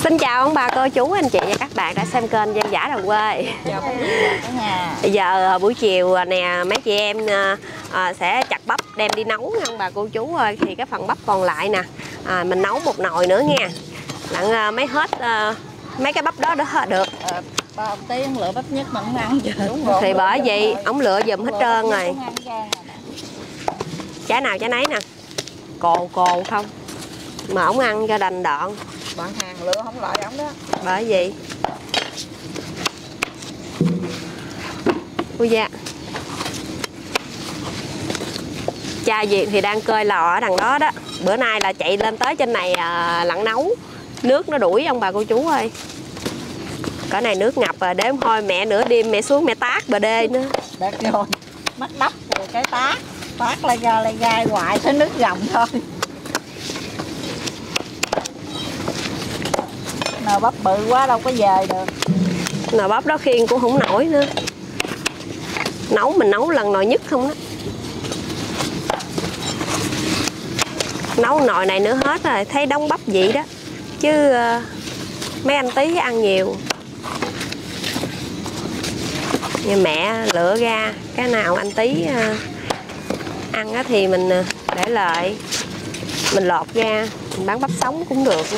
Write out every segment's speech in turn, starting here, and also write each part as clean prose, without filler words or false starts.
Xin chào ông bà cô chú anh chị và các bạn đã xem kênh Dân Dã Đồng Quê. Chào cả nhà. Bây giờ buổi chiều nè, mấy chị em sẽ chặt bắp đem đi nấu nha ông bà cô chú ơi. Thì cái phần bắp còn lại nè, mình nấu một nồi nữa nha. Lặn mấy hết mấy cái bắp đó được. Ba tiếng lựa bắp nhất mà không ăn chứ. Thì bởi vậy ổng lựa giùm hết trơn rồi. Trái nào trái nấy nè, cồ không mà ổng ăn cho đành đọn. Bạn hàng lựa không lại ổng đó. Bởi vậy ui da, cha Việt thì đang cơi lò ở đằng đó đó. Bữa nay là chạy lên tới trên này lặn nấu. Nước nó đuổi ông bà cô chú ơi. Cỡ này nước ngập rồi, đếm thôi mẹ nửa đêm mẹ xuống mẹ tát bờ đê nữa. Được rồi, mắt đắp rồi cái tát lai gai hoài tới nước gầm thôi. Nồi bắp bự quá đâu có về được. Nồi bắp đó khiêng cũng không nổi nữa. Mình nấu lần nồi nhất không đó. Nấu nồi này nữa hết rồi, thấy đóng bắp vậy đó. Chứ mấy anh tí ăn nhiều. Nhưng mẹ lựa ra cái nào anh tí ăn thì mình để lại. Mình lột ra, mình bán bắp sống cũng được.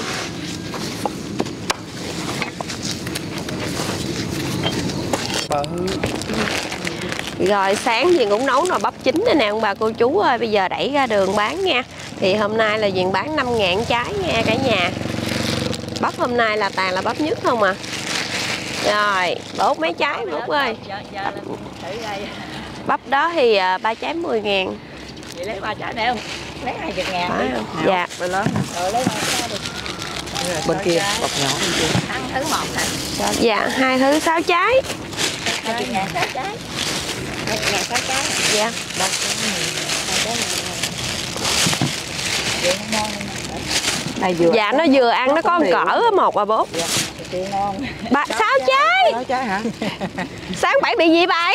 Rồi sáng Duyên cũng nấu nồi bắp chín đây nè ông bà cô chú ơi. Bây giờ đẩy ra đường bán nha. Thì hôm nay là Duyên bán 5.000 trái nha cả nhà. Bắp hôm nay là toàn là bắp nhất không à. Rồi đốt mấy trái Út ơi. Bắp đó thì 3 trái 10.000. Chị lấy 3 trái này không? Lấy 20.000 đi. Dạ. Rồi lớn. Rồi lấy 3 trái đi. Bên kia bọc nhỏ bên kia. Ăn thứ một hả? Dạ, 2 thứ 6 trái. 20.000 6 trái. 20.000 6 trái. Dạ. 3 trái 10. Dạ nó vừa ăn nó có cỡ một à bố. Dạ. Ngon. 6 trái. 6 trái hả? Sáng 7 bị gì vậy?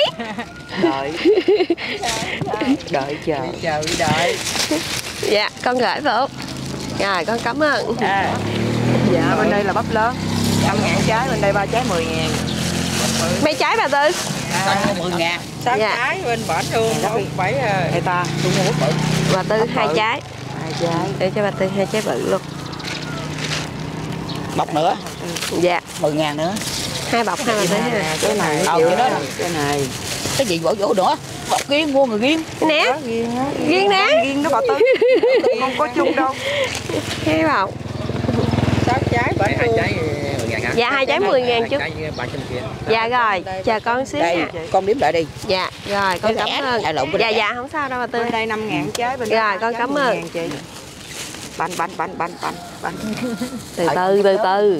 Đợi chờ. Dạ con gửi vô. Rồi con cảm ơn. Dạ bên đây là bắp lớn 5.000 trái, bên đây 3 trái 10.000. Mấy trái bà Tư? 10.000. 6 Dạ. trái bên bển thương không phải người ta tôi mua bắp bự. Bà Tư 2 trái. 2 trái. Để cho bà Tư 2 trái bự luôn. Bọc nữa. Dạ. 10.000 nữa. 2 bọc 2 bà Tư ha. Cái này cái đó cái này. Cái gì vỗ nữa? Bọc riêng mua người riêng. Nè. Riêng nè. Riêng đó bà Tư. Không có chung đâu. 2 bọc. 6 trái bển thương. Dạ 2 trái 10.000 chứ. Dạ rồi, chờ con xíu Đây, nha. con đếm lại đi. Dạ, rồi con cảm ơn. Dạ không sao đâu bà Tư. Bên đây 5.000 trái, bên đây Rồi con cảm ơn. chị. Bánh. Từ từ.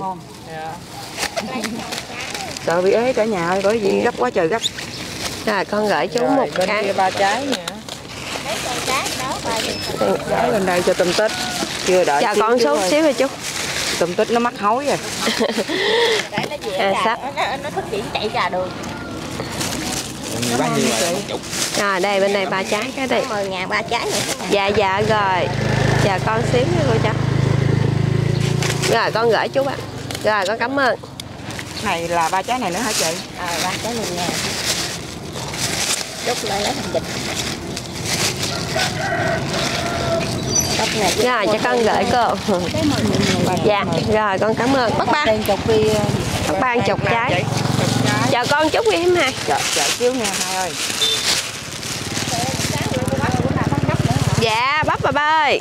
Sợ bị ế cả nhà ơi, bởi vì gấp quá trời gấp. Rồi con gửi chú một bên cái. kia 3 trái nữa. Mấy con trái đó Trái bên đây cho tùm tích. Chưa đợi. Chờ con số xíu rồi chú. Tùm tích nó mắc hối rồi. Để nó về sắp. nó thức chuyện chạy ra đường. Rồi đây bên đây 3 trái cái đi. 10.000 3 trái nữa. Dạ rồi. Chờ con xíu nha cô cháu. Rồi con gửi chú ạ. Rồi con cảm ơn. Này là 3 trái này nữa hả chị? 3 trái 10.000. Rút lại lấy thành bịch. Rồi cho con gửi cô. Dạ rồi con cảm ơn. Bắt ba. Bắt 30 trái. Chờ con chút đi em hai. Chờ xíu nha hai ơi. Dạ bắp bà ơi.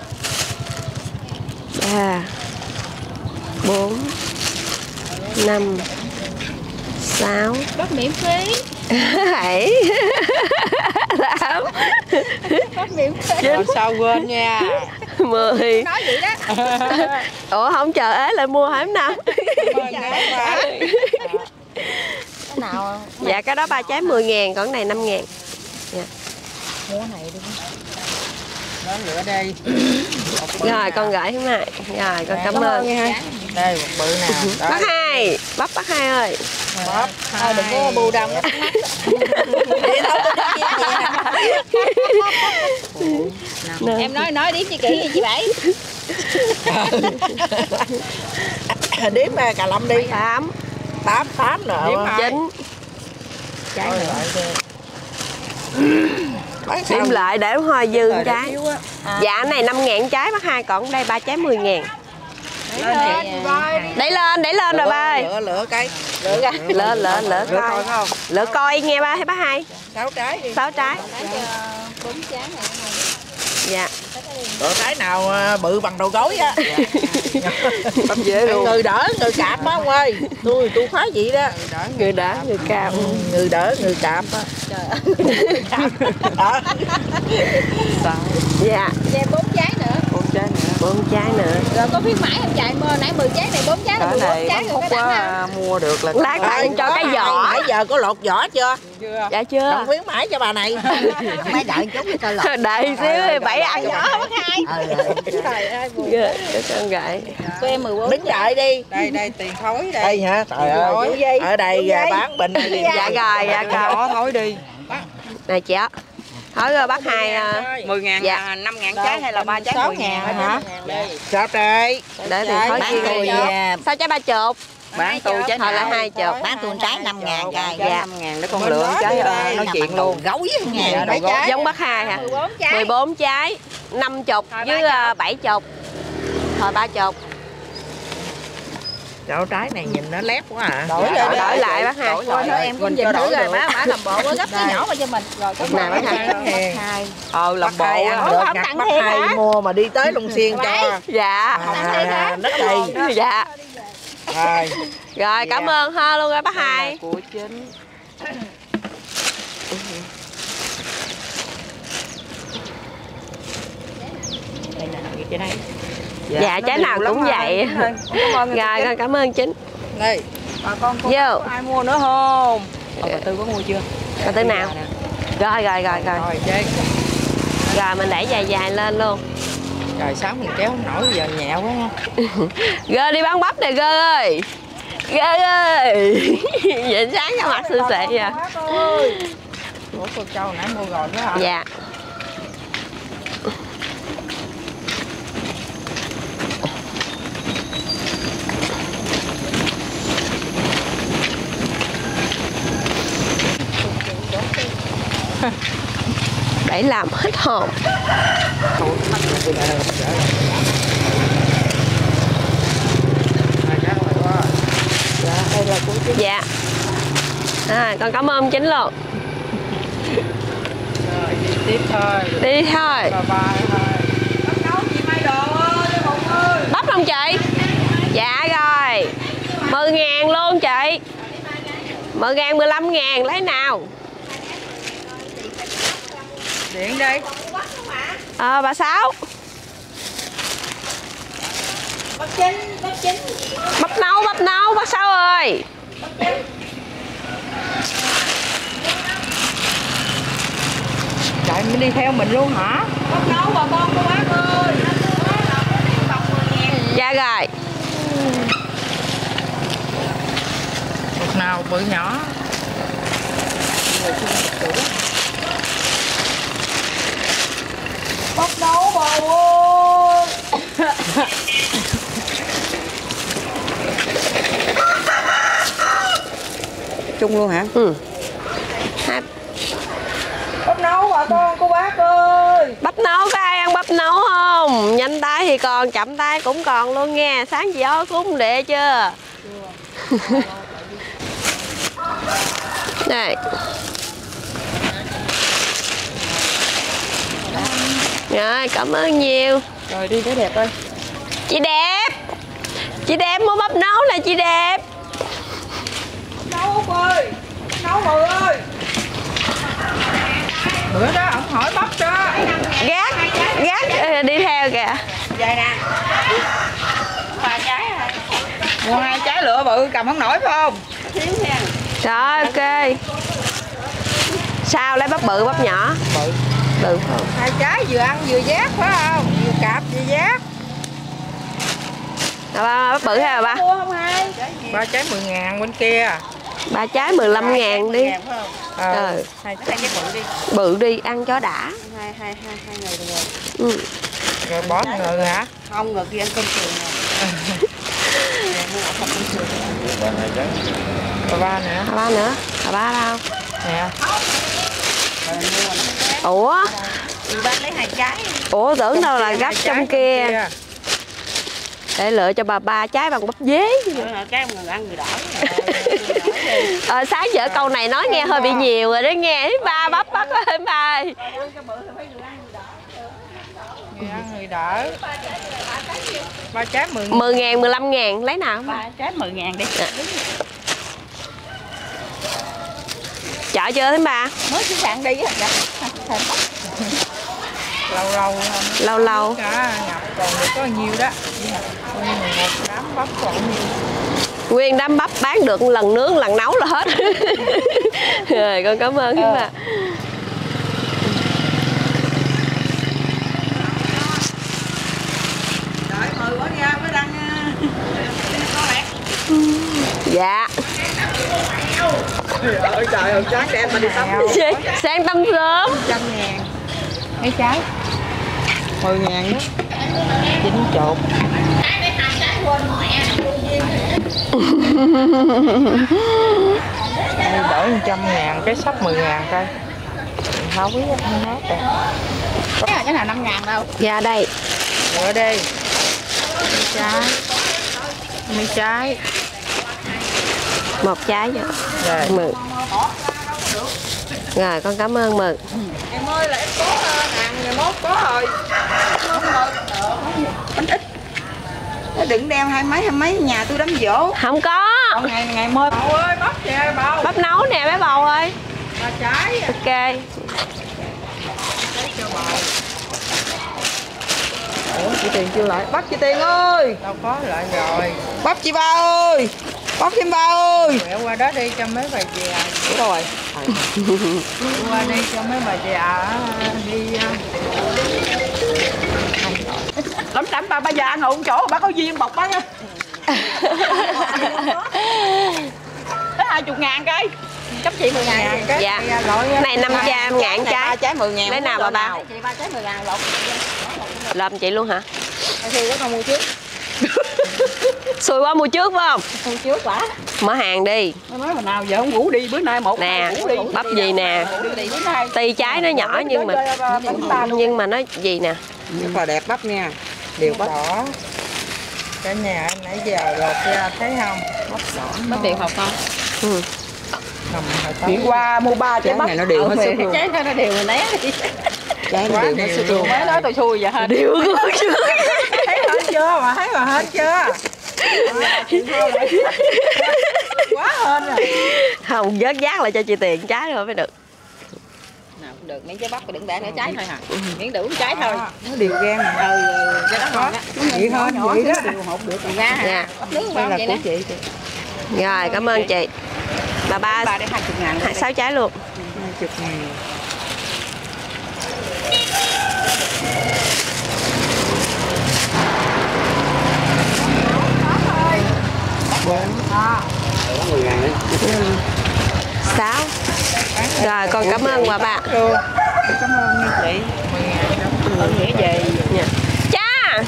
3 4 5 6 Bắp miễn phí. 7 8 Bắp miễn phí. Sao quên nha. 10. Nói vậy đó. Ủa không chờ ế lại mua hả em Năm? Cái nào? Dạ cái đó 3 trái 10.000, còn cái này 5.000. Dạ. Mua này đi. Nó lửa đây. Rồi con gửi hôm nay. Rồi con cảm ơn. Đây một bự nào. Bác Hai, bác Hai ơi. Bắp. Thôi đừng có bu đâm nó Nè. Em nói đi chị kỹ chị Bảy. Đếm cà lâm đi. 8 8 nữa. 9. Trái nữa. Đếm lại để hoa dư trái. Dạ này 5.000 trái bác hai, còn đây 3 trái 10.000. Đẩy lên rồi ba ơi. Lựa cây. Lỡ coi. Lỡ coi nghe ba hay bác hai. 6 trái đi. 6 trái. 4 trái này. Dạ. Lựa trái nào bự bằng đầu gối á. Bắp dễ luôn. Người đỡ, người cạp á ông ơi. Tôi khoái vậy đó. Người đỡ, người cạp. Người đỡ, người cạp á. Dạ. Về 4 trái nữa. 4 trái nữa. Rồi có khuyến mãi không chạy mơ nãy 10 trái này 4 trái là 14 trái rồi Phúc quá mua được là Lát tặng cho cái vỏ. Nãy giờ có lột vỏ chưa? Dạ chưa. Không khuyến mãi cho bà này. mấy đợi chút cho lọt. Đợi xíu thì bảy ăn vỏ bác hai. Trời ơi, Cho con gậy. cô em 14 Đứng đợi đi. đây tiền thối đây. Đây hả? Trời ơi. Ở đây bán bình. Dạ rồi, dạ rồi. Bỏ thối đi. Này chị á. Thôi rồi bác hai 10.000 dạ. 5.000 trái hay là 3 trái 10.000 hả? Sao trời? Để thì thôi bán chi tôi sao trái 3 chục. Bán tôi trái Thôi là nào? 2 chục. bán tôi trái 5.000 cây. Dạ. 5.000 để con lựa trái nói chuyện luôn. Gấu với Dạ, ngàn mấy trái. Giống bác hai hả? 14 trái. 14 trái, 5 chục với 7 chục. Thôi 3 chục. Chỗ trái này nhìn nó lép quá à. Đổi lại bác hai. Thôi em cũng nhìn thử rồi má làm bộ có gấp cái nhỏ mà cho mình. Rồi có Nè bác hai. Làm bộ Được ngặt bắt hai mua mà đi tới Long Xuyên cho. Dạ. Đất đầy. Dạ. Rồi. Rồi cảm ơn ha luôn rồi bác hai. của chính. Dạ trái nào cũng vậy. Rồi con cảm ơn chính. Đây, bà con Vô. có ai mua nữa không? Bà Tư có mua chưa? Coi tới nào. Rồi. Rồi chơi. Rồi mình đẩy dài lên luôn. Trời sáng mình kéo không nổi giờ nhẹ quá ha. Gơ đi bán bắp nè Gơ ơi. Gơ ơi. Vậy sáng ra mặt sư sệ vậy. Ủa cô Châu nãy mua rồi đó hả? Dạ. Để làm hết hồn. Dạ. Con cảm ơn chính luôn. Rồi đi tiếp thôi. Đi thôi. Bye bye thôi. Bắt nấu chị may đồ ơi, Hùng ơi. Bắp không chị? Dạ rồi. 10.000 luôn chị. 10.000, 15.000 lấy nào. Điện đi. Bà Sáu. Bắp nấu bác Sáu ơi. Trời mới đi theo mình luôn hả? Bắp nấu bà con cô bác ơi. Dạ rồi. Một nào bự nhỏ. Bắp nấu bà ơi. Chung luôn hả? Ừ. Bắp nấu bà con cô bác ơi. Bắp nấu có ai ăn bắp nấu không? Nhanh tay thì còn, chậm tay cũng còn luôn nghe. Sáng chị ói cúng đệ chưa? Đây. Rồi cảm ơn nhiều. Rồi đi cái đẹp ơi. Chị đẹp. Chị đẹp mua bắp nấu nè chị đẹp. Nấu Út ơi. Nấu Mười ơi. Bữa đó ổng hỏi bắp cho. Gác đi theo kìa. Vậy nè. 3 trái rồi. Mua 2 trái lựa bự cầm không nổi phải không? Thiếu nha. Rồi ok. Sao lấy bắp bự bắp nhỏ? Bự. Bự phải không? 2 trái vừa ăn vừa giác phải không? Vừa cạp vừa giác. Rồi bắp bự hay là ba? Mua không hai? 3 trái 10.000 bên kia. 3 trái 15.000 đi. 2 trái bự đi. Bự đi ăn cho đã. Hai người được rồi. Ừ. Rồi bỏ ngừ hả? Không, ngược kia ăn cơm trường rồi. Ba nữa. Ba nữa. Ba đâu? Nè. Ủa? Bán lấy 2 trái. Ủa tưởng đâu là gấp trong kia. Để lựa cho bà 3 trái bằng bắp dế. Cái người ăn người đỏ. Sáng giờ câu này nói nghe hơi bị nhiều rồi đó nghe. Ba bắp bắt ơi ba. Người ăn người đỡ. 3 trái 10.000. 10.000, 15.000 lấy nào? 3 trái 10.000 đi. Chợ chưa thím ba? Mới xuống sạn đi á. Lâu Lâu. Cả nhập còn được có nhiều đó. Nguyên một đám bắp còn nhiều. Nguyên đám bắp bán được lần nướng lần nấu là hết. Rồi con cảm ơn thím ba. Đợi mời bỏ ra mới đăng Dạ. Trời ơi, sáng đêm mình đi tắm. Sáng tắm sớm. 100.000 mấy trái 10.000 đó. Chín chột. Đổi 100.000 cái sắp 10.000 coi. Không biết không hết rồi. Cái nào 5.000 đâu. Dạ đây. Rồi đi. Mấy trái. Một trái vậy. Rồi. Mừng. Rồi con cảm ơn Mừng. Em ơi là em có hàng ngày mốt có rồi. Bánh ít. Nó đừng đem hai mấy nhà tôi đám dỗ. Không có. Còn ngày mới. Bầu ơi bắp kìa bầu. Bắp nấu nè bé bầu ơi. 3 trái. Ok. Trái cho bầu. Ủa chị Tiền chưa lại. Bắp chị Tiền ơi. Đâu có lại rồi. Bắp chị Ba ơi. Bắp thêm Ba ơi. Quẹo qua đó đi cho mấy bà già. Đúng rồi. Qua đây cho mấy bà già đi. Lắm ba già ngồi một chỗ, ba có duyên bọc bác á. Tới 20.000 cây. Cấp chị 10.000 cái. Dạ. Này 500.000 trái. Trái 10.000. Lấy nào bà ba? Chị 3 trái 10.000 lột. Làm chị luôn hả? Thì có con mua trước. Xui quá mua trước phải không? Mua trước quả. Mở hàng đi. Nó nói mà nào giờ không ngủ đi, bữa nay một Nè, ngủ đi. bắp gì nè. Đi bữa nay. Ti trái nó nhỏ nhưng mà nó gì nè. Rất là đẹp bắp nha. Điều bắp đỏ. Cả nhà em nãy giờ lột ra thấy không? Bắp đỏ. Bắp điều học không? Ừ. Chuyện qua mua 3 trái bắp. Này nó đều hết sức luôn. Trái nó đều mà né đi. Trái nó đều hết sức luôn. Mới nói tôi xui vậy hả? Điều chưa. Thấy hết chưa mà thấy mà hết chưa? Quá hên rồi. Không vớt giác lại cho chị Tiền trái rồi mới được. Nào cũng được, miếng trái bắp đừng để trái thôi hả? Miếng đủ trái thôi. Nó đều gan mà. Cái đó ngon á. Vậy thôi, vậy đó. Điều hộp được ra hả? Dạ. Bắp nướng Đây ngon là vậy của nè. chị. Rồi cảm ơn chị. Bà ba Ba để 20.000. 6 trái luôn. 20.000. Sáu. Rồi con cảm ơn bà ba. Cảm ơn nha chị. 10.000 Nghĩa về. Dạ. Cha.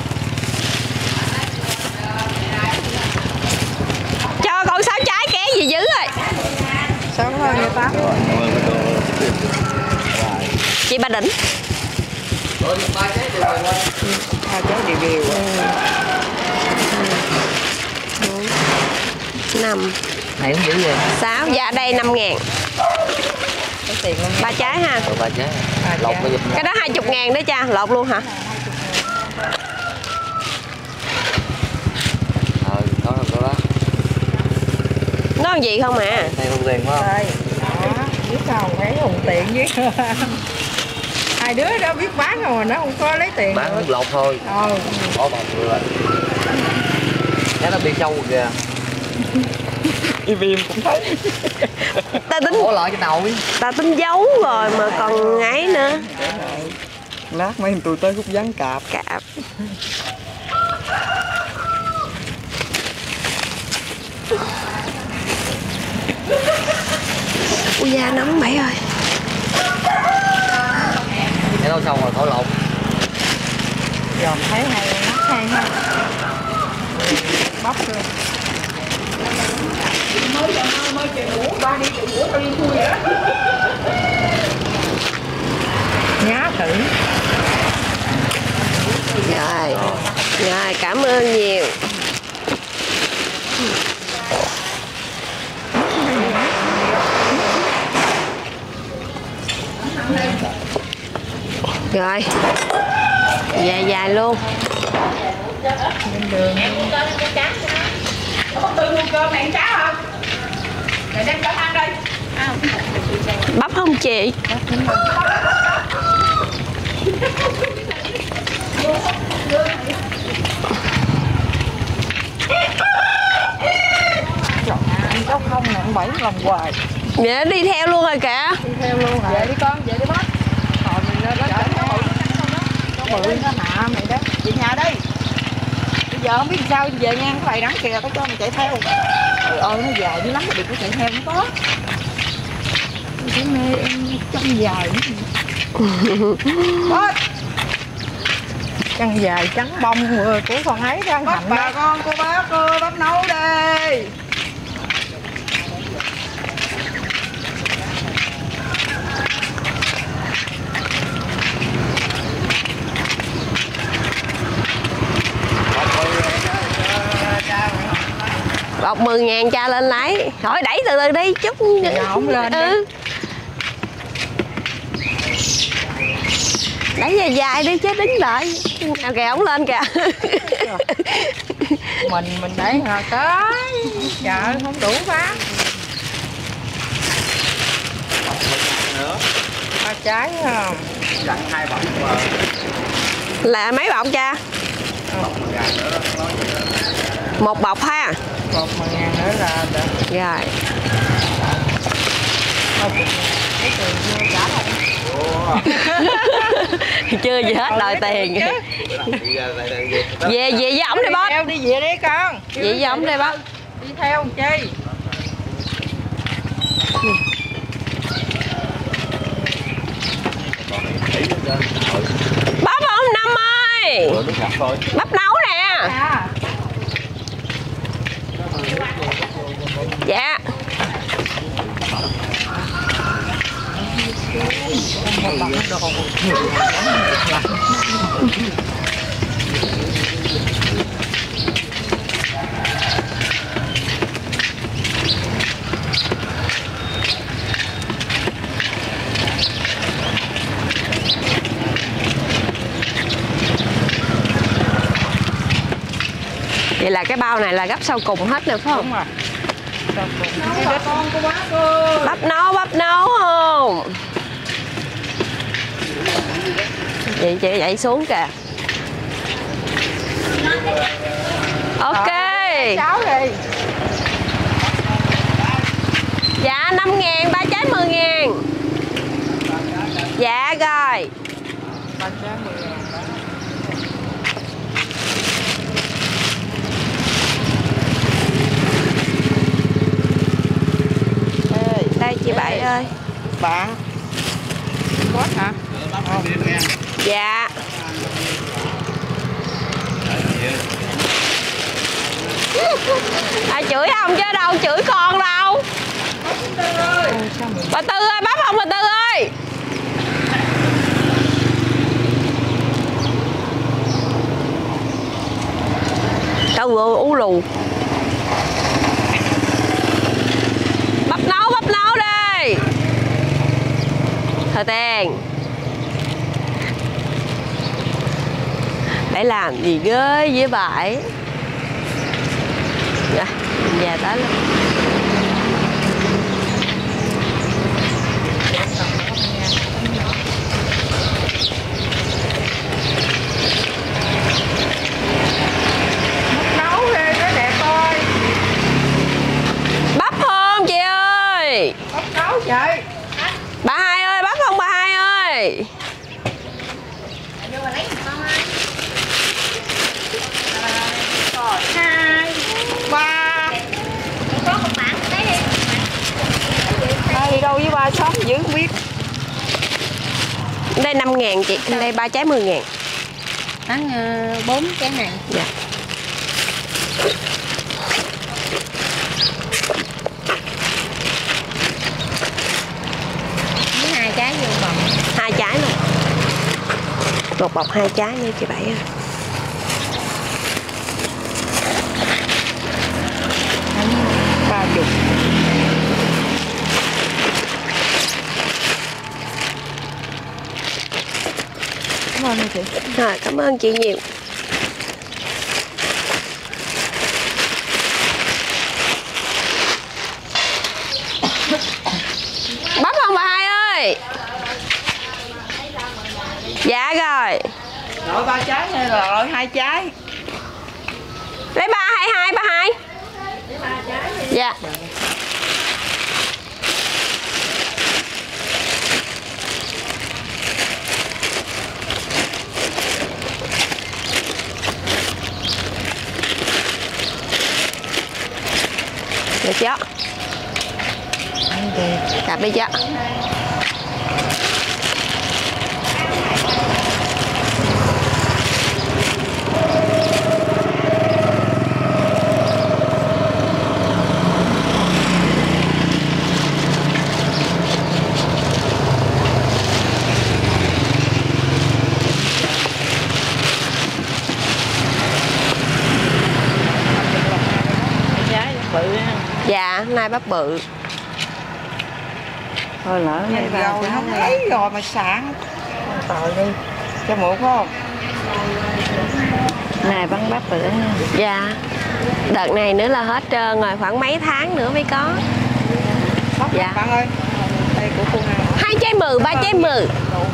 Cho con 6 trái ké gì dữ rồi. 6 thôi nha 8. Chị Ba Đỉnh. 2 trái đều. 5. Này cũng dữ vậy. 6. Dạ đây 5.000. Có tiền luôn. 3 trái ha. 3 trái. Lột bây giờ. Cái đó 20.000 đó cha, lột luôn hả? Đó là có đó. Nó làm gì không à? Đây không tiền phải không? Đây. Đó, biết sao thấy hùng tiện với. Hai đứa đó biết bán rồi mà nó không có lấy tiền. Bán nước lột thôi. Bỏ vào rồi. Cái nó bị sâu kìa. Im cũng thấy. Ta tính Bỏ lại cái nồi. ta tính giấu rồi mà còn ấy nữa. Lát mấy tụi tới khúc ván cạp. Cạp. Ui da nóng mày ơi. Cái đó xong rồi thổi lột. Dòm thấy hay mắt hay ha. Bắp luôn. mới chạy ngủ, ba đi chạy ngủ tao đi thui vậy đó. Nhá thử. Rồi cảm ơn nhiều. Rồi dài dài luôn. Có tự mua cơm này cháo không? Để đem cơm ăn đây. Bắp không chị? Ăn cháu không nè, ăn 7 lần hoài. Dạ đi theo luôn rồi kìa. Đi theo luôn hả? Về đi con, về đi bác. Hồi mình lên đó chở nó bự nó hạ mày đó. Về nhà đi. Bây giờ không biết sao về nha, cái này đắng kìa, có cho mình chạy theo. Trời ơi nó dài dữ lắm, đừng có chạy theo không có. Cái mê em chân dài. Bớt. Chân dài trắng bông của con ấy đang hạnh. Bà con cô bác ơi, bắp nấu đi. Bọc 10.000 cha lên lấy. Thôi đẩy từ từ đi chút. Không lên đi. Đẩy dài dài đi chứ đứng lại. Kìa ổng lên kìa. Mình đẩy hồi tới. Trời không đủ bán. Ba trái không? Dặn 2 bọc mà. Là mấy bọc cha? Một bọc ha. Bọc 10.000 nữa là được. Rồi. Chưa gì hết đòi tiền. Về với ổng đi bác. Đi về đi con. Về với ổng đi bác. Đi theo làm chi? Bắp không Năm ơi. Bắp nấu nè. Dạ. Vậy là cái bao này là gấp sau cùng hết rồi phải không? Đúng rồi. Con của bác ơi. Bắp nấu không? Vậy chị dậy xuống kìa. Ok. Cháu đi. Dạ 5.000, 3 trái 10.000. Dạ rồi. 3 trái 10.000. Đây chị Bảy ơi. Bạn có hả? Dạ. Chửi không chứ đâu chửi con đâu. Bà Tư ơi, bắp không bà Tư ơi. Trời ơi ú lù. Bắp nấu đi. Thôi tiền. Để làm gì ghê với bãi. Rồi, về tới luôn. Nấu đi cái đẹp coi. Bắp không chị ơi? Bắp nấu chị. Bà Hai ơi, bắp không bà Hai ơi? Rồi 2 3. Có một bạn lấy đi. Ai đi đâu với ba sống dữ không biết. Đây 5.000 chị, đây 3 trái 10.000. Bán 4 cái này. Dạ. một bọc 2 trái nữa chị Bảy ơi. Ba chục. Cảm ơn chị. Rồi, cảm ơn chị nhiều. Bắp không bà Hai ơi? Dạ rồi. Rồi 3 trái hay là rồi 2 trái? Lấy 322 bà Hai. Dạ. Được chưa? Đạp đi chưa? Trái bự ha. Dạ, nay bắp bự. Thôi lỡ này rồi không lấy rồi mà sẵn. Tội đi. Cho mượn phải không? Này bắn bắp bự ha. Dạ. Đợt này nữa là hết trơn rồi, khoảng mấy tháng nữa mới có. Dạ. Bạn ơi. Đây của cô nào? 2 trái mừ, 3 trái mừ.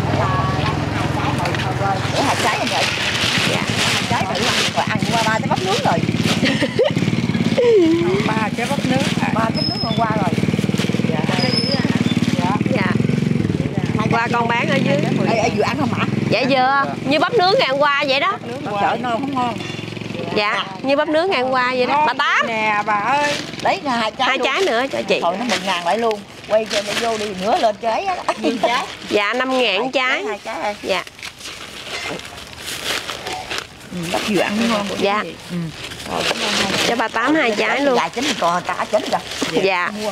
Để 2 trái anh vậy. Dạ. 2 trái thử ăn qua 3 trái bắp nướng rồi. 3 trái bắp nướng. 3 trái nướng hôm qua rồi. Dạ. Qua con bán ở dưới. Ê, vừa ăn không hả? Dạ vừa, như bắp nướng ngày hôm qua vậy đó. Chợ ngon không ngon? Dạ, như bắp nướng ngày hôm qua vậy đó. Bà Tám. Nè bà ơi. Đấy là 2 trái. 2 trái nữa cho chị. Thôi nó 10.000 lại luôn. Quay cho nó vô đi nữa lên trái á. Nhiêu trái? Dạ 5.000 trái. 2 trái ơi. Dạ. Bắp vừa ăn đúng không? Dạ. Cho bà Tám 2 trái luôn. Dạ chín còn cả chín rồi. Dạ. Mua.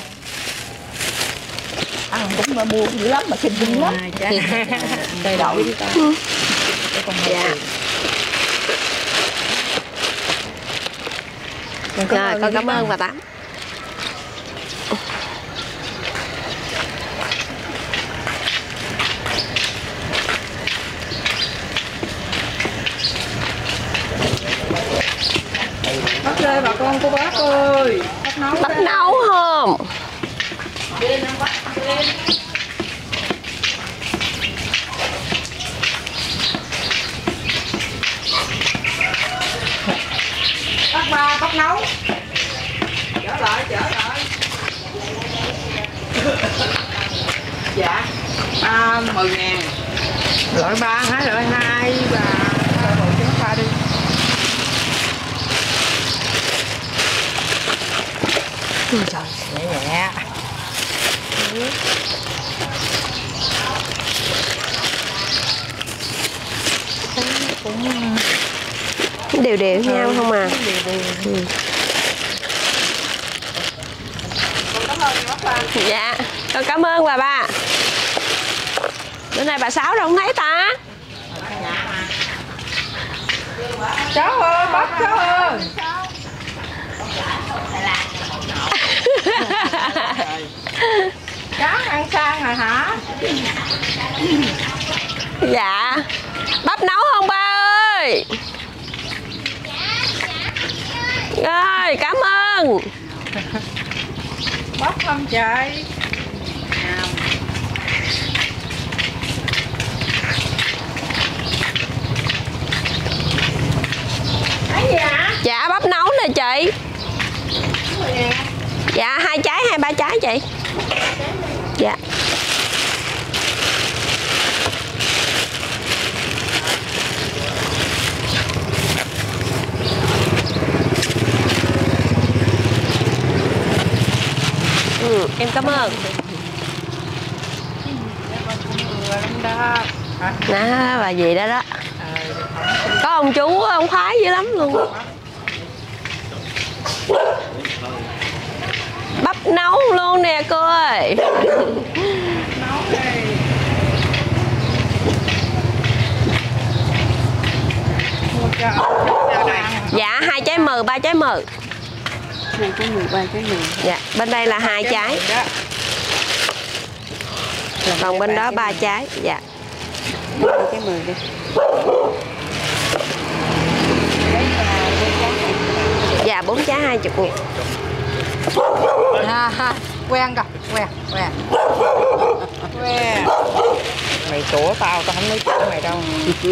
Ăn cũng mua dữ lắm mà xinh lắm. Cây đậu đi ta. Dạ. Rồi, con cảm ơn bà Tám. Bắp ơi bà con cô bác ơi. Bắp nấu không? Bắp ba, bắp nấu. Trở lại. Dạ. 10.000. Loại 3 hả? Loại 2 và bộ trứng pha đi. Trời. Nhẹ. Đều đều nhau không à? Dạ, con cảm ơn bà ba. Bữa nay bà Sáu đâu không thấy ta? Cháu ơi, bắp cháu ơi. Cháu ăn sang rồi hả? Dạ. Bắp nấu không ba ơi? Rồi, cảm ơn. Bắp không chạy. Dạ, bắp nấu nè chị. Dạ, 2 trái hay 3 trái chị? Dạ. Em cảm ơn. Đó, bà gì đó đó. Có ông chú, ông khoái dữ lắm luôn. Bắp nấu luôn nè cô ơi. Nấu đi. Dạ 2 trái mừ, 3 trái mừ. 2 trái mừ, 3 trái mừ. Dạ, bên đây là 2 trái. Còn bên đó 3 trái. Dạ. 2 trái mừ đi. Dạ 4 trái 20.000. Quen rồi, quen. Mày sủa tao không nói chuyện với mày đâu.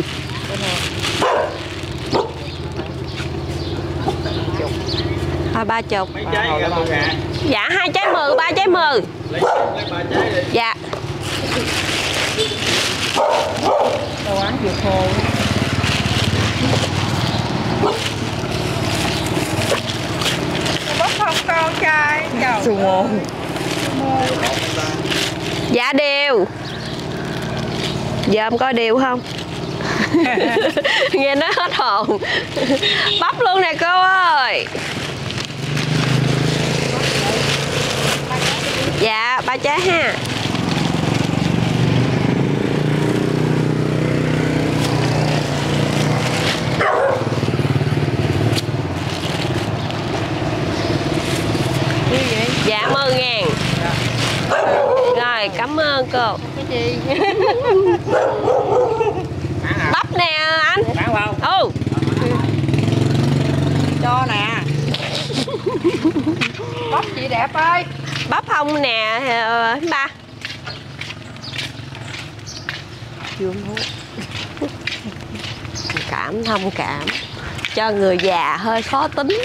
À, 30. Dạ 2 trái mừ, 3 trái mừ. Dạ. Đồ ăn vừa khô. Bắp không con trai. Sumo. Dạ đều. Dòm coi đều không? Nghe nói hết hồn. Bắp luôn nè cô ơi. Dạ 3 trái ha. Dạ 10.000. Rồi cảm ơn cô. Cái gì? Bắp nè anh. Bán không? Ừ. Cho nè. Bắp chị đẹp ơi. Bắp không nè ba. Thông cảm. Cho người già hơi khó tính.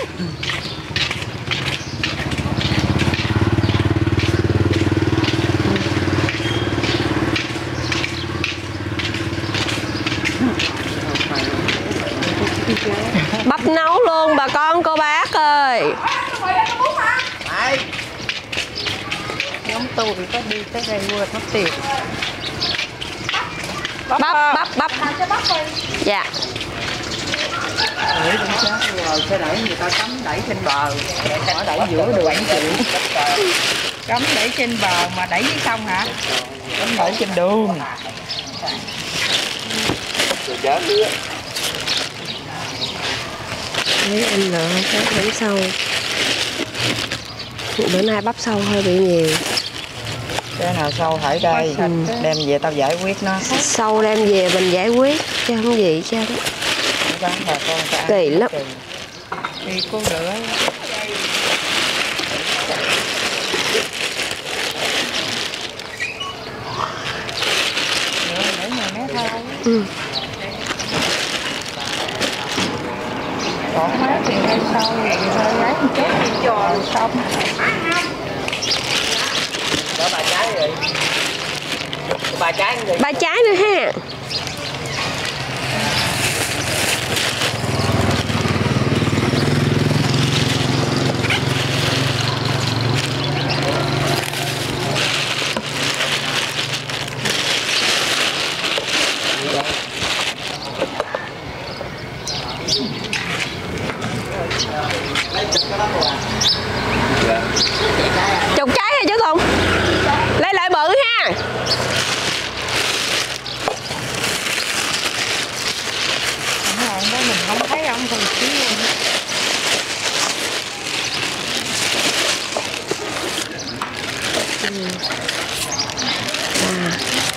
Bắp nấu luôn bà con cô bác ơi. Nhóm tôi có đi tới đây quên mất tiền. Bắp. Dạ. Xe đẩy người ta cấm đẩy trên bờ, ở đẩy giữa đường chị. Cấm đẩy trên bờ mà đẩy dưới sông hả? Cấm đẩy trên đường. Mấy anh lựa cái bánh sâu. Bữa nay bắp sâu hơi bị nhiều. Cái nào sâu hỏi đây, đem về tao giải quyết nó. Sâu đem về mình giải quyết chứ không gì chứ. Bán bà con ta Kỳ lắm. Thì cô lửa. Để nhà mé thôi. Còn má thì ngay sau thì thôi lấy một chút đi cho xong. Đó 3 trái rồi. 3 trái nữa đi. 3 trái nữa ha. Chục trái hả chú Tùng? Lấy lại bự ha. Đó mình không thấy ông thường xíu luôn. Ba,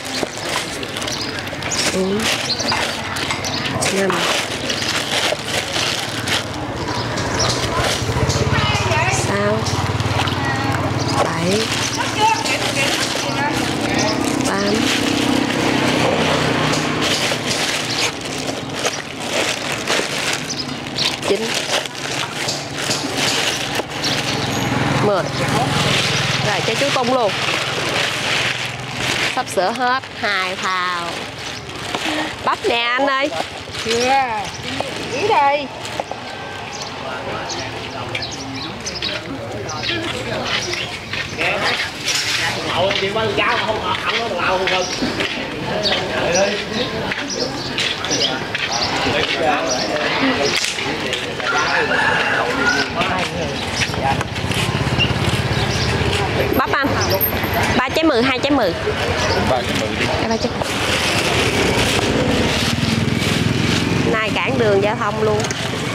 4, 5, 6, 7, 8, 9, 10. Rồi cho chú Tung luôn. Sắp sửa hết 2 thao. Bắp nè anh ơi. Chưa. Chỉ đây. Nhậu chị qua cháo không có lào không. Trời ơi. Bắp anh. 3 trái mừ, 2 trái mừ. 3 trái mừ đi. 3 trái mừ. hai cản đường giao thông luôn.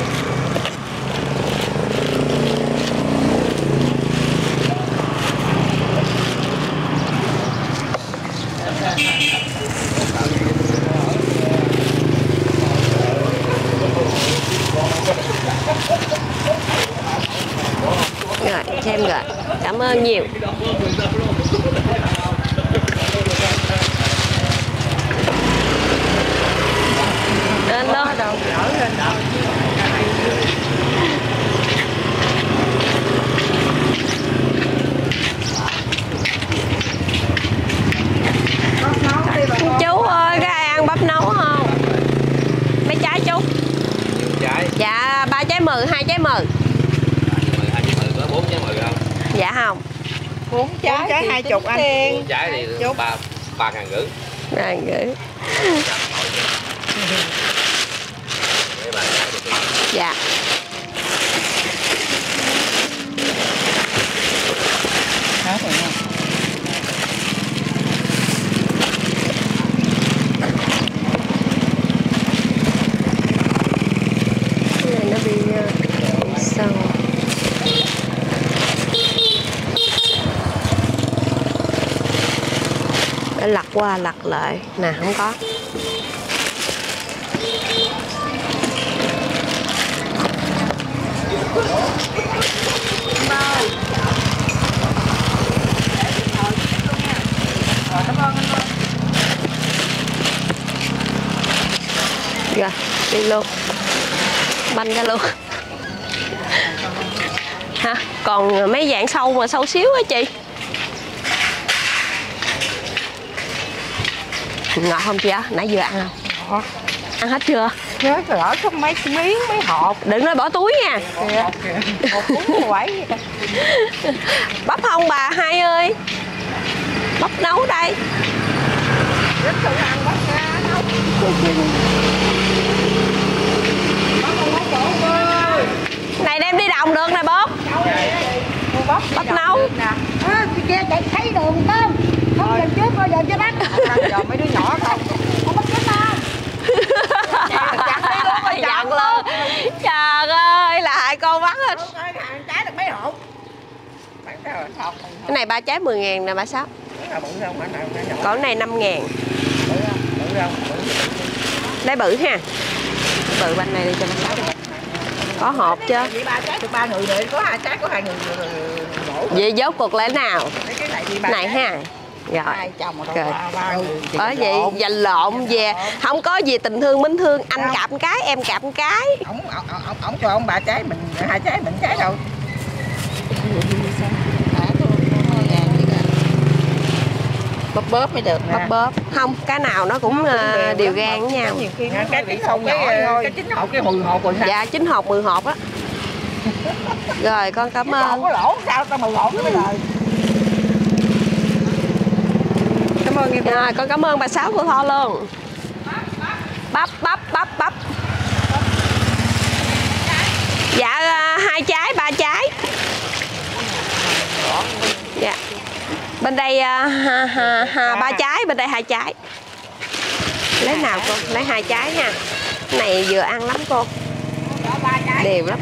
Rồi, xem rồi. Cảm ơn nhiều. Lên đó. Chú ơi, có ai ăn bắp nấu không? Mấy trái chú? Trái. Dạ 3 trái mừ, 2 trái mừ. 2 trái mừ có 4 trái mừ không? Dạ không. 4 trái 20 anh. 4 trái thì 3.500. Rồi gửi. Dạ. Hả rồi nha. Cái này nó bị sâu. Để lật qua lật lại nè, không có. Rồi, đi luôn. Banh ra luôn. Hả? Còn mấy dạng sâu mà sâu xíu á chị. Ngọt không chị á? Nãy vừa ăn không? Ngọt. Ăn hết chưa? Nhớ lỡ có mấy miếng mấy hộp. Đừng nói bỏ túi nha. Hộp cuốn quẩy. Bắp không bà Hai ơi? Bắp nấu đây. Đến tự ăn bắp nha. Này đem đi đồng được nè bóp. Bắp nấu. Chị kia chạy thấy đường không? Không lần trước bao giờ cho đất. Giờ mấy đứa nhỏ không? Không bắt chết không? Giận luôn. Trời ơi, là hai con bắt hết. Hàng trái được mấy hộp? Cái này 3 trái 10.000 nè bà Sáu. Còn cái này 5.000. Lấy bự ha. Bự banh này đi cho bà Sáu. Có hộp chứ. Vậy 3 trái được 3 người nữa, có 2 trái có 2 người ngộ. Vậy dốt cuộc là thế nào? Cái này đi 3 Này ha. Rồi. Hai chồng Rồi. ở vậy dành lộn về. Không có gì tình thương mến thương. Anh cạp một cái, em cạp một cái. Ổng cho ông 3 trái, mình 2 trái, mình trái đâu. Bóp mới được nè. Bóp. Không, cái nào nó cũng đều gan với nhau. Cái chín hộp cái 9 hộp cái 10 hộp rồi sao? Dạ 9 hộp 10 hộp á. Rồi con cảm ơn. Không có lỗ sao tao 10 hộp nữa bây giờ. Cảm ơn em. Rồi con cảm ơn bà Sáu của Tho luôn. Bắp. Dạ 2 trái 3 trái. Dạ. Bên đây 3 trái, bên đây 2 trái. Lấy nào cô? Lấy 2 trái nha. Cái này vừa ăn lắm cô. Đều lắm.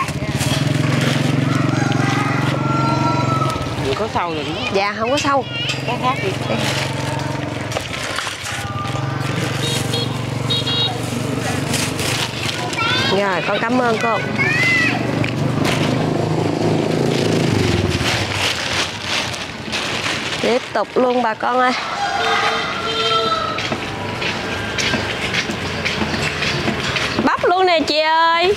Vừa có sâu rồi. Dạ không có sâu. Cái khác đi. Rồi con cảm ơn cô. Tiếp tục luôn bà con ơi. Bắp luôn nè chị ơi.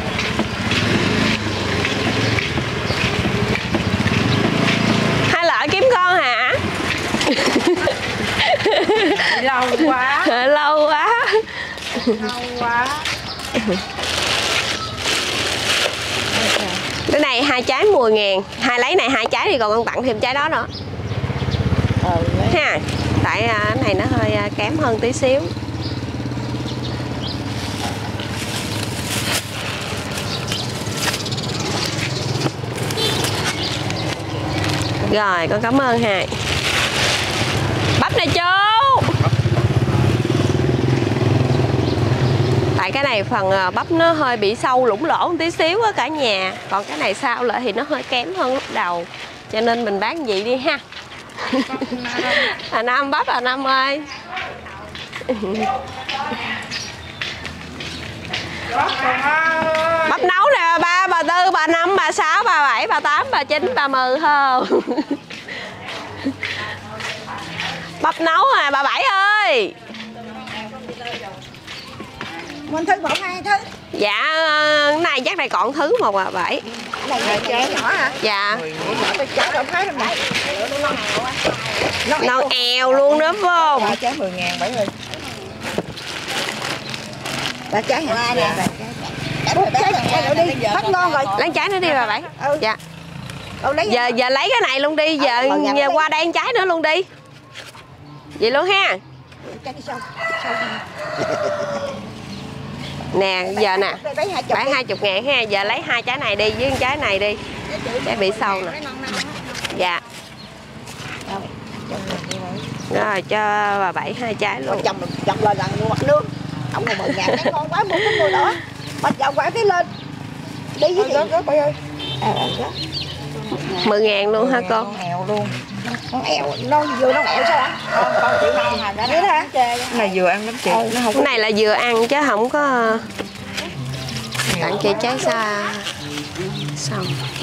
Hai lợi kiếm con hả? Lâu quá. Lâu quá. Lâu quá. Cái này 2 trái 10.000. Hai lấy này 2 trái thì còn con tặng thêm trái đó nữa. Ha. Tại cái này nó hơi kém hơn tí xíu. Rồi con cảm ơn Hai. Bắp nè chú. Tại tại cái này phần bắp nó hơi bị sâu lủng lỗ một tí xíu á cả nhà. Còn cái này sau lại thì nó hơi kém hơn lúc đầu. Cho nên mình bán vậy đi ha. Nam bắp Nam ơi. Bắp nấu nè ba, bà Tư, bà Năm, bà Sáu, bà Bảy, bà Tám, bà Chín, bà Mười không? Bắp nấu à bà Bảy ơi. Mình Thứ một hai Thứ. Dạ này chắc này còn thứ một bà Bảy. Này là trẻ nhỏ hả? Dạ. Tôi cháu đâu thấy đâu nè. Non èo luôn đó phải không? Ba trái 10.000 Bảy ơi. Bà trái hả? Hết ngon rồi. Lấy trái nữa đi bà Bảy. Dạ. Giờ lấy cái này luôn đi, giờ qua đây ăn trái nữa luôn đi. Vậy luôn ha. Nè giờ nè bán 20.000 ha. Giờ lấy 2 trái này đi với trái này đi, trái bị sâu nè. Dạ rồi cho bà Bảy 2 trái luôn. Chồng lên lần mua nước không còn 10.000 cái ngon quá, mua cái mua nữa bắt chồng quay cái lên đi với gì Bảy ơi. 10.000 luôn hả cô? Nghèo luôn. Con eo nó vừa nó ẹo sao hả? Con chịu ngon hả? Biết hả? Cái này vừa ăn lắm chị. Nó không Cái này là vừa ăn chứ không có tặng chị trái xa xong.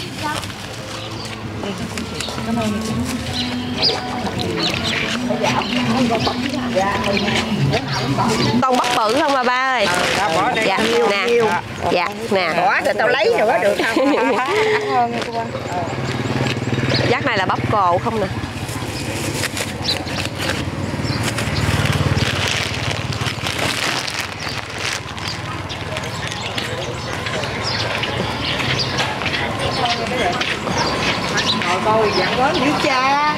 Con bắp bự không bà ba ơi? Dạ nè. Dạ nè. Bỏ rồi tao lấy rồi được không? ăn hơn nha cô. Dắt này là bắp cồ không nè. Coi dặn đó dữ cha.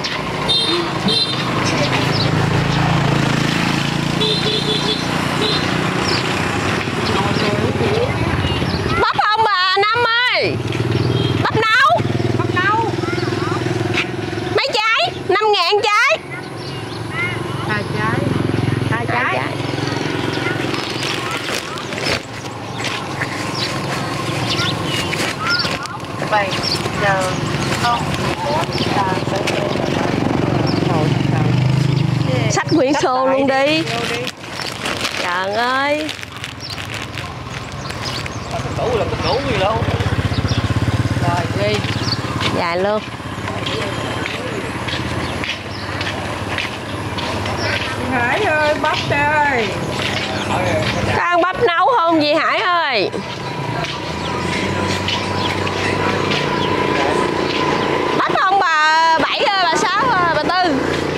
Bắp không bà Năm ơi? Bắp nấu. Bắp nấu. Mấy trái? 5.000 trái. 2 trái. 2 trái. Bây giờ không. Xách nguyên xô luôn đi. Trời ơi. Cũ là cái cũ gì đâu. Rồi đi. Dài luôn. Hải ơi, bắp ơi. Có ăn bắp nấu không dì Hải ơi? Bắp không bà Bảy ơi, bà Sáu ơi, bà Tư?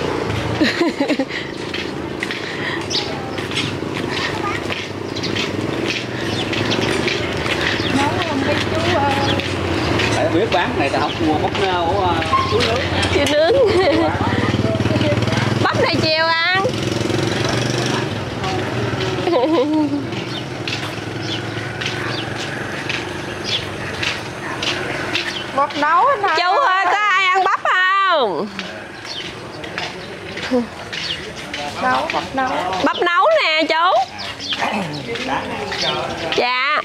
Nấu không biết chú ơi. Phải biết bán này ta không mua bắp của chú nướng. Chưa nướng. Bắp này chiều ăn. Bắp nấu nè. Chú ơi có ai ăn bắp không? Nấu bắp nấu. Bắp nấu nè chú. Dạ.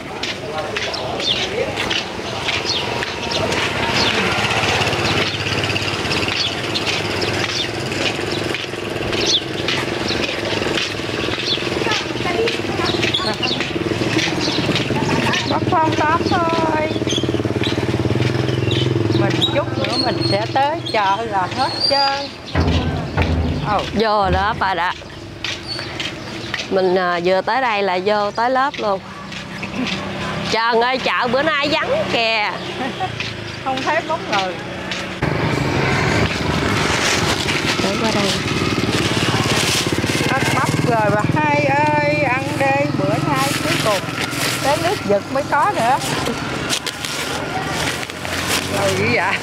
Bắp không bắp thôi. Mình chút nữa mình sẽ tới chợ là hết trơn. Vô lớp rồi đó. Mình vừa tới đây là vô tới lớp luôn. Trời ơi chợ bữa nay vắng kìa. Không thấy bóng người. Để qua đây. Ăn bắp rồi bà Hai ơi, ăn đi, bữa nay cuối cùng tới nước giật mới có nữa. Rồi gì vậy?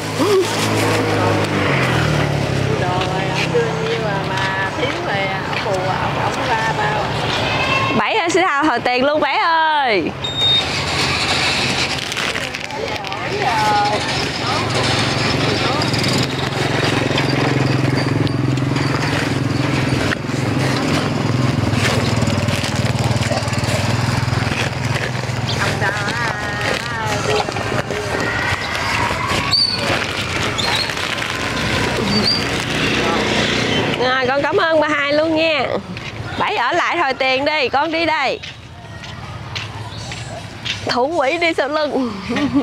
Đồ rồi đưa nhiêu mà thiếu rồi ông bù ông ra bao. Bảy ơi xin thao hồi tiền luôn Bảy ơi. Bảy ở lại thôi tiền đi, con đi đây. Thủ quỷ đi sau lưng.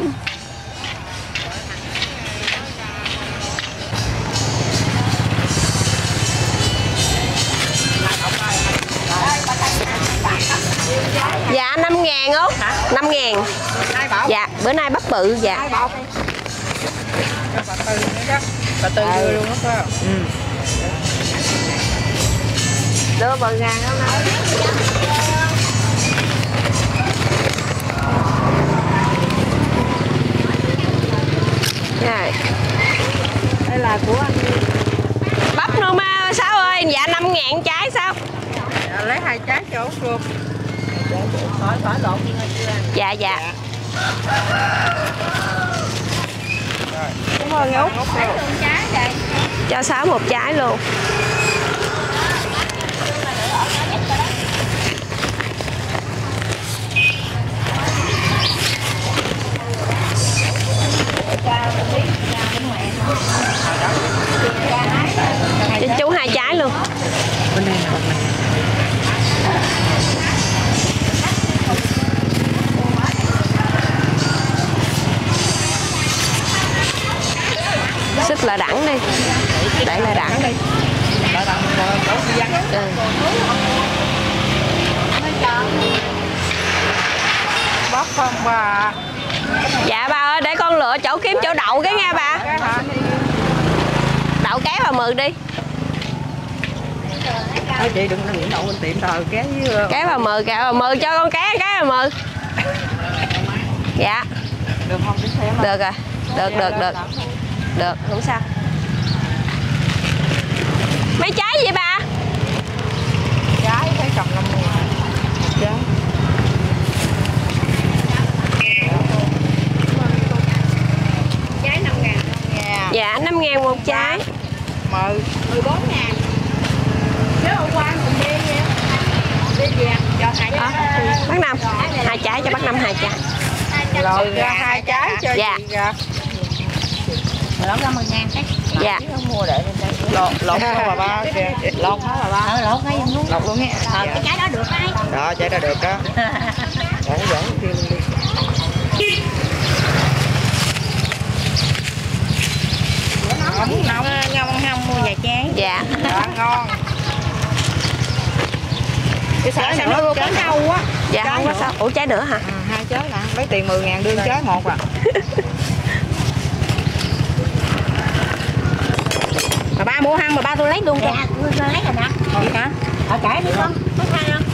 Dạ 5.000 Út. 5.000. Dạ bữa nay bắt bự. Dạ bà Tư đưa luôn đó. đưa bờ ngàn không nào. Rồi. Đây là của anh. Bắp nữa mà Sáu ơi, dạ 5.000 trái sao? Lấy 2 trái cho Út luôn. Khỏi lộn gì ngay chưa? Dạ dạ. Cảm ơn Út. Cho Sáu một trái luôn. Cho chú 2 trái luôn. Bên đây nè. Xích là đẳng đi. Để là đẳng đi. Bắp không bà? Dạ ba ơi, để con lựa chỗ kiếm chỗ đậu cái nha bà. Đậu cái vào mừ đi. Thôi chị đừng có đậu bên tiệm tờ Cái vào mừ, cho con cái vào mừ. Dạ. Được không? Được rồi. Được, không sao. Mấy trái vậy bà? Trái thấy cầm 50.000. Trái. Trái 5.000. Dạ 5.000 một trái. 14.000. Nếu hôm qua mình đi về cho 2 trái. Bác Năm 2 trái cho bác Năm 2 trái. Rồi ra 2 trái cho dạ. chị kìa. Lộn 50.000 cái. Dạ. Không mua để lột cho bà ba kìa. Lột hả bà ba? Lộn ngay luôn. Lột luôn nha. Cái trái đó được đấy. Đó, trái đó được đó. Dẫn thêm đi. Nóng nhau không mua vài trái. Dạ. Đó, ngon. Cái sợi này nó có nâu á. Dạ trái không có sao. Ủa trái nữa hả? 2 trái nè, lấy tiền 10.000 đương trái một à. Bà ba mua không? Bà ba tôi lấy luôn kìa. Tôi lấy rồi nè. Vậy hả? Ở trái đi không? Có thay không?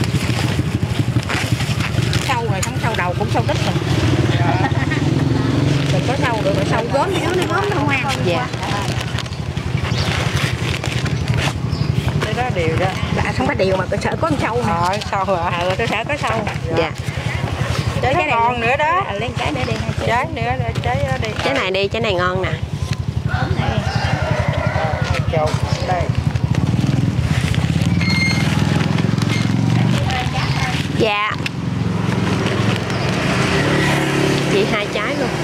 Sâu rồi, sống sâu đầu cũng sâu tích rồi. Đừng có sâu được, rồi sâu gớm Nó gớm đâu ngoan. Dạ. Đây đó đều đó. Dạ không có điều mà tôi sợ có con sâu nè. Sâu hả? Tôi sợ có sâu. Dạ. Trái này ngon nữa đó. Lên trái nữa đi. Trái nữa, trái đó đi. Trái này đi, trái này ngon nè. Chầu đây. Dạ. Chị 2 trái luôn.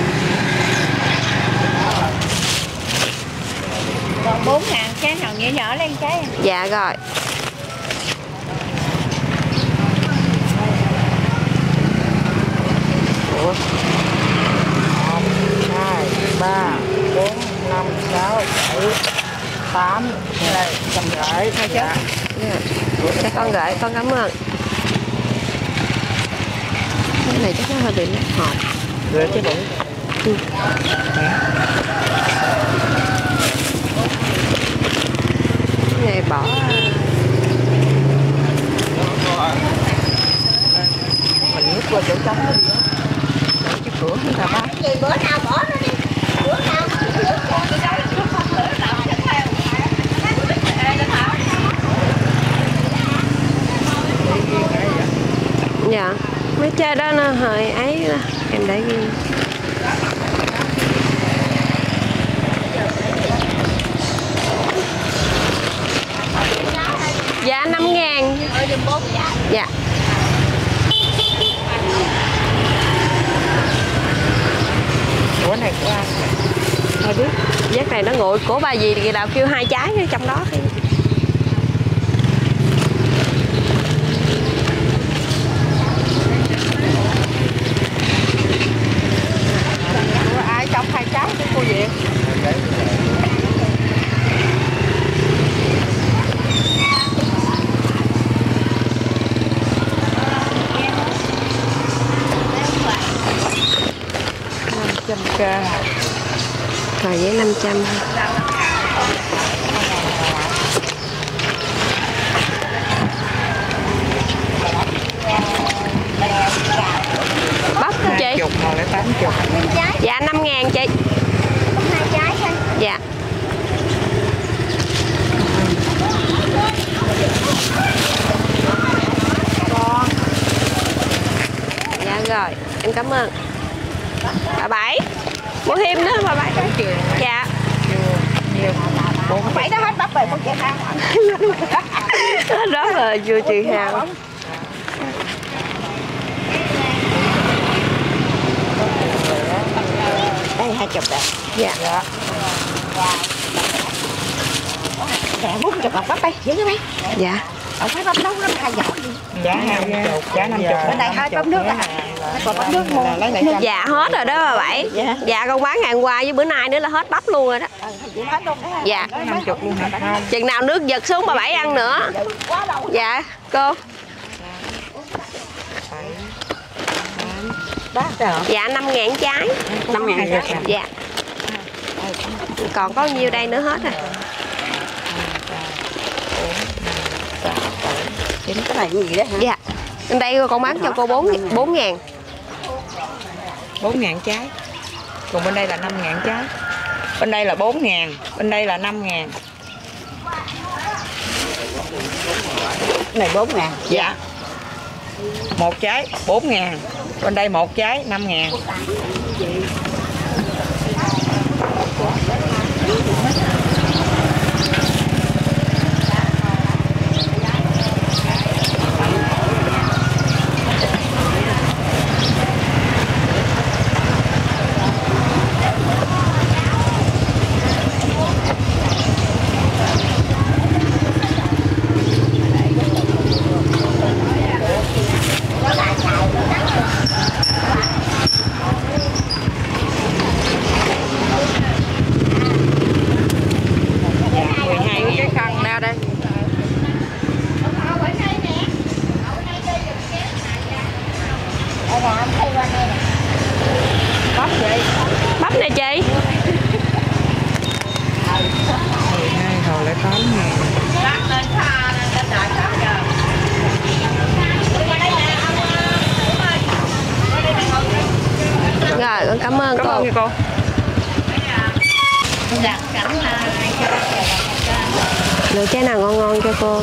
Còn 4.000 trái nào nhỏ nhỏ lên trái. Dạ rồi. Ủa? 1, 2, 3, 4, 5, 6, 7, 8. Đây, cầm gửi. Dạ. Cho con gửi, con cảm ơn. Cái này chắc nó hơi bị nát hột. Rửa chứ đủ. Cái này bỏ. Mình nhét qua chỗ trống đi. Để chứ cửa người ta bán. Gì bữa nào bỏ nó đi. Bữa nào. Dạ. Mấy trái đó nó hơi ấy đó. Em để ghi. Dạ 5.000. Dạ. Ủa này của ai? Ai biết. Giác này nó nguội của bà gì thì nào kêu 2 trái ở trong đó. Tờ giấy 500. Bắp hả chị? 80. Dạ 5.000 chị. 2 trái thôi. Dạ. Dạ rồi, em cảm ơn. Bà Bảy. Mua thêm nữa bà Bảy. Dạ. Bảy đó hết bắp rồi, con chị Hằng. Đó là chưa chị Hằng. Đây 20 đồng. Dạ. Mẹ 40 bắp bắp đây, giữ cái mấy. Dạ. Không phải bắp nấu nó 2 giỏ đi. Giá 50. Giá 50. Bên đây 2 bắp nước à. Còn bắp nước mua. Dạ hết rồi đó bà Bảy. Dạ con bán ngày hôm qua với bữa nay nữa là hết bắp luôn rồi đó. Hết luôn đó. Dạ. 50 luôn hả? Không. Chừng nào nước giật xuống bà Bảy ăn nữa. Quá đâu. Dạ cô. Đó trời. Dạ 5.000 trái. 5.000 trái. Dạ. Còn có nhiêu đây nữa hết à. Cái này cái gì đó hả? Dạ. Bên đây con bán cho cô 4.000. 4.000 trái. Còn bên đây là 5.000 trái. Bên đây là 4.000, bên đây là 5.000. Này 4.000. Dạ. Một trái 4.000. Bên đây một trái 5.000. Bắp nè chị. 12 hồi lại 8.000. Rồi con cảm ơn Cảm cô. ơn cô. Lựa trái nào ngon ngon cho cô.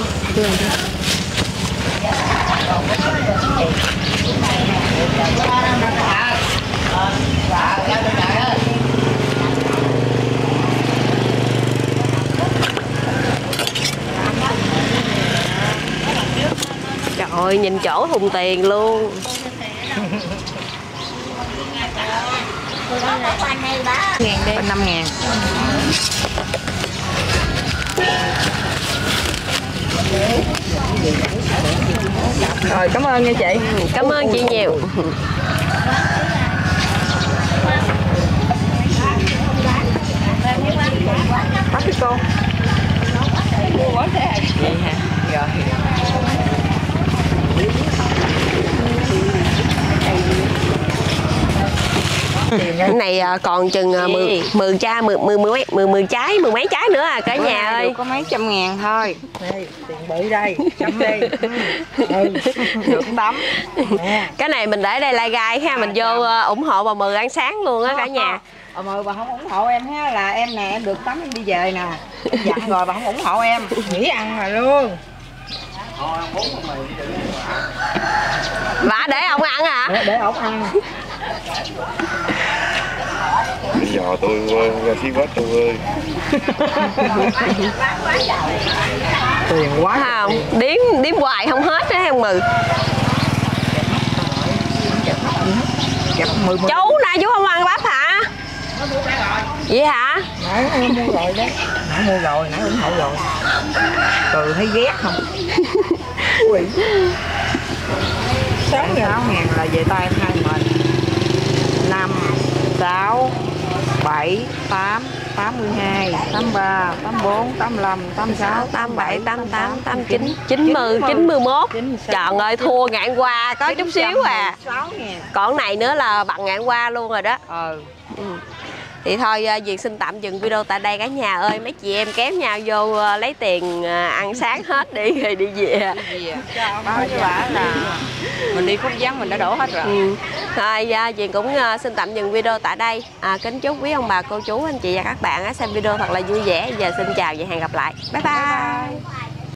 Trời ơi nhìn chỗ thùng tiền luôn. Bên 5.000. Rồi cảm ơn nha chị. Cảm ơn chị nhiều. Bắt đi cô. Vậy hả? Rồi. Cái này còn chừng 10 trái, 10 trái, mười mấy trái nữa à cả nhà ơi. Có mấy trăm ngàn thôi. Đây, tiền bự đây, chấm đi. Được tấm. Cái này mình để đây lai gai ha, mình vô ủng hộ bà Mừ ăn sáng luôn á cả nhà. Mừ bà không ủng hộ em ha, là em nè, em được tấm em đi về nè. Em dặn rồi bà không ủng hộ em, nghỉ ăn mà luôn. Bà để ông ăn hả? Để ổng ăn. Bây giờ tôi ra xí quát tôi ơi. Tiền quá. Không, điếm hoài không hết đó em Mừ. Chú nè, chú không ăn bắp hả? Vậy hả? Nãy em mua rồi đó. Nãy mua rồi, nãy ủng hộ rồi. Từ thấy ghét không? Ui. 6.000 là về tay em 2 mình. 5, 6, 7, 8, 82, 83, 84, 85, 86, 87, 88, 89, 90, 91. Trời ơi thua ngày hôm qua có chút xíu à. 6.000. Còn này nữa là bằng ngày hôm qua luôn rồi đó. Thì thôi Duyên xin tạm dừng video tại đây cả nhà ơi. Mấy chị em kéo nhau vô lấy tiền ăn sáng hết đi rồi đi về. Báo cho bà là mình đi Phúc Vắng mình đã đổ hết rồi. Thôi Duyên cũng xin tạm dừng video tại đây. Kính chúc quý ông bà cô chú anh chị và các bạn xem video thật là vui vẻ. Giờ xin chào và hẹn gặp lại. Bye bye.